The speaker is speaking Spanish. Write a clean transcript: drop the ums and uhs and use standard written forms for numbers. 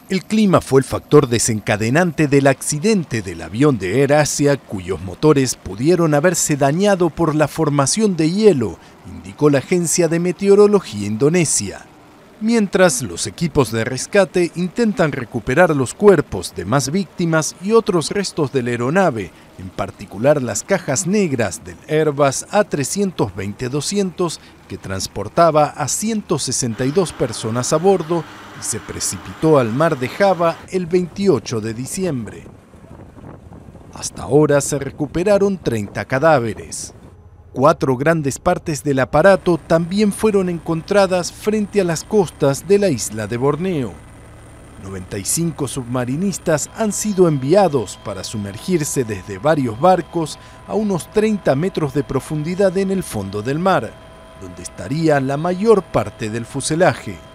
El clima fue el factor desencadenante del accidente del avión de AirAsia, cuyos motores pudieron haberse dañado por la formación de hielo, indicó la agencia de meteorología indonesia. Mientras los equipos de rescate intentan recuperar los cuerpos de más víctimas y otros restos de la aeronave, en particular las cajas negras del Airbus A320-200 que transportaba a 162 personas a bordo y se precipitó al mar de Java el 28 de diciembre. Hasta ahora se recuperaron 30 cadáveres. 4 grandes partes del aparato también fueron encontradas frente a las costas de la isla de Borneo. 95 submarinistas han sido enviados para sumergirse desde varios barcos a unos 30 metros de profundidad en el fondo del mar, donde estaría la mayor parte del fuselaje.